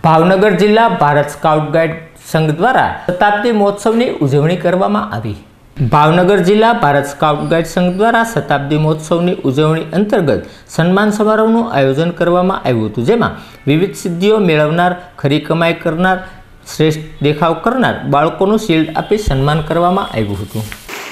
ભાવનગર જિલ્લા Bharat scout guide સંઘ દ્વારા શતાબ્દી મહોત્સવની ઉજવણી કરવામાં આવી। ભાવનગર જિલ્લા ભારત સ્કાઉટ ગાઈડ સંઘ દ્વારા શતાબ્દી મહોત્સવની ઉજવણી અંતર્ગત સન્માન સમારોહનું આયોજન કરવામાં આવ્યું હતું, જેમાં વિવિધ સિદ્ધિઓ મેળવનાર, ખરી કમાઈ કરનાર, શ્રેષ્ઠ દેખાવ કરનાર બાળકોનું શિલ્ડ આપી સન્માન કરવામાં આવ્યું હતું।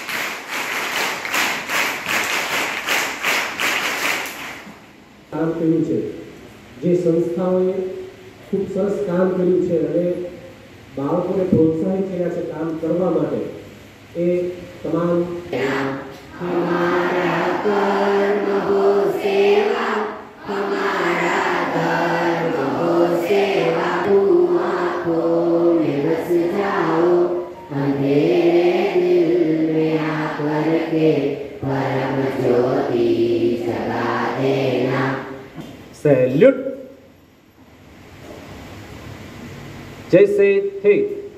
काम કર્યું છે, જે સંસ્થાઓએ ખૂબ સરસ કામ કર્યું છે અને બાળકોને પ્રોત્સાહિત કર્યા છે કામ કરવા માટે, એ તમામ सैल्यूट। जैसे थे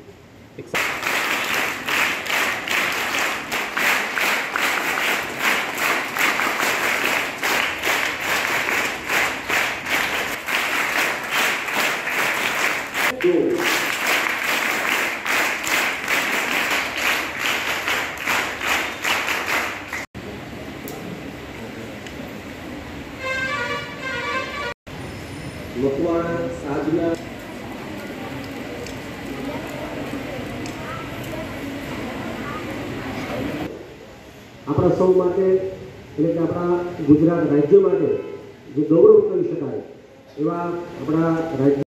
મકવાણા સાજના આપણા સૌ માટે, એટલે કે આપણા ગુજરાત રાજ્ય માટે જે ગૌરવ કરી શકાય એવા આપણા રાજ્ય